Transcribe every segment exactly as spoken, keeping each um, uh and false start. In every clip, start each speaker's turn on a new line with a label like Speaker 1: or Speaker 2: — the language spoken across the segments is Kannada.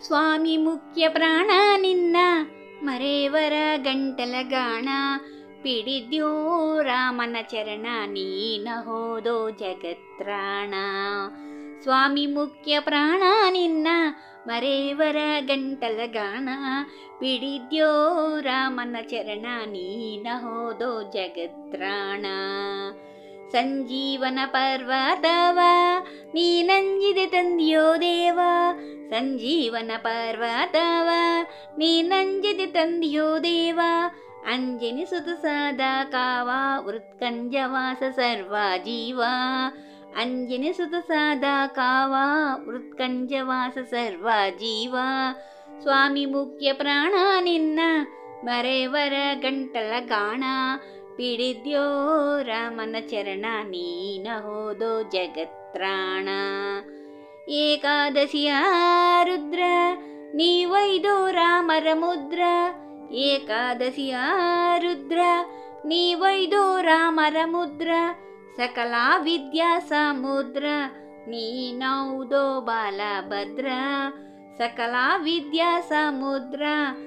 Speaker 1: ಸ್ವಾಮಿ ಮುಖ್ಯ ಪ್ರಾಣ ನಿನ್ನ ಮರೇವರ ಗಂಟಲ ಗಾಣ, ಪಿಡಿದ್ಯೋ ರಾಮನ ಚರಣ ನೀನ ಹೋದೋ ಜಗತ್ರಾಣ. ಸ್ವಾಮಿ ಮುಖ್ಯ ಪ್ರಾಣ ನಿನ್ನ ಮರೇವರ ಗಂಟಲ ಗಾಣ, ಪಿಡಿದ್ಯೋ ರಾಮನ ಚರಣ ನೀನ ಹೋದೋ ಜಗತ್ರಾಣ. ಸಂಜೀವನ ಪರ್ವತವ ನೀನಂಜಿದೆ ತಂದಿಯೋ ದೇವ, ಸಂಜೀವನ ಪರ್ವತವ ನೀನಂಜಿದೆ ತಂದಿಯೋ ದೇವ. ಅಂಜನಿಸುತ್ತ ಸದಾ ಕಾವ ವೃತ್ಕಂಜವಾಸ ಸರ್ವ ಜೀವ, ಅಂಜನಿಸುತ್ತ ಸದಾ ಕಾವ ವೃತ್ಕಂಜವಾಸ ಸರ್ವ ಜೀವ. ಸ್ವಾಮಿ ಮುಖ್ಯ ಪ್ರಾಣ ನಿನ್ನ ಮರೇವರ ಗಂಟಲ ಗಾಣ, ಪಿಡಿದ್ಯೋ ರಾಮನ ಚರಣ ನೀನ ಹೋದೋ ಜಗತ್ರಾಣ. ಏಕಾದಶಿಯ ರುದ್ರ ನೀವೈದೋ ರಾಮರ ಮುದ್ರ, ಏಕಾದಶಿಯ ರುದ್ರ ನೀವೈದೋ ರಾಮರ ಮುದ್ರ. ಸಕಲ ವಿದ್ಯಾ ಸಮುದ್ರ ನೀನೌದೋ ಬಾಲಭದ್ರ, ಸಕಲ ವಿದ್ಯಾ ಸಮುದ್ರ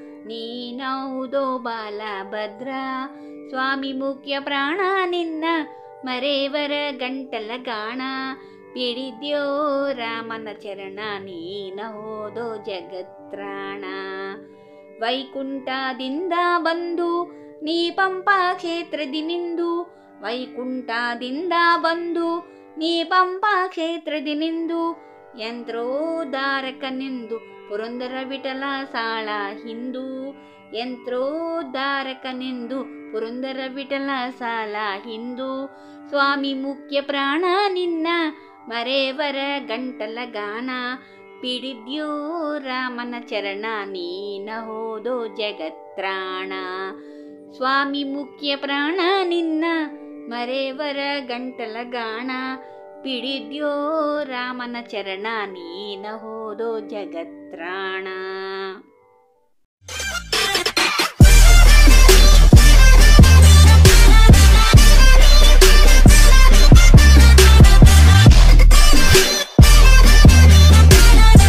Speaker 1: ನೀನೌದೋ ಬಾಲಭದ್ರ. ಸ್ವಾಮಿ ಮುಖ್ಯ ಪ್ರಾಣ ನಿನ್ನ ಮರೇವರ ಗಂಟಲ ಗಾಣ, ಪಿಡಿದ್ಯೋ ರಾಮನ ಚರಣ ನೀನ ಹೋದೋ ಜಗತ್ರಾಣ. ವೈಕುಂಠದಿಂದ ಬಂದು ನೀ ಪಂಪಾ ಕ್ಷೇತ್ರದಿ ನಿಂದು, ವೈಕುಂಠದಿಂದ ಬಂದು ನೀ ಪಂಪಾ ಕ್ಷೇತ್ರದಿ ನಿಂದು. ಯಂತ್ರೋದ್ಧಾರಕನೆಂದು ಪುರಂದರ ವಿಠಲ ಸಾಳ ಹಿಂದು, ಯಂತ್ರೋದ್ಧಾರಕನೆಂದು ಪುರಂದರ ವಿಠಲ ಸಾಲ ಹಿಂದು. ಸ್ವಾಮಿ ಮುಖ್ಯ ಪ್ರಾಣ ನಿನ್ನ ಮರೇವರ ಗಂಟಲ ಗಾನ, ಪಿಡಿದ್ಯೋ ರಾಮನ ಚರಣ ನೀನ ಹೋದೋ ಜಗತ್ರಾಣ. ಸ್ವಾಮಿ ಮುಖ್ಯ ಪ್ರಾಣ ನಿನ್ನ ಮರೇವರ ಗಂಟಲ ಗಾಣ, ಪಿಡಿದ್ಯೋ ರಾಮನ ಚರಣ ನೀನ ಹೋದೋ ಜಗತ್ರಾಣ.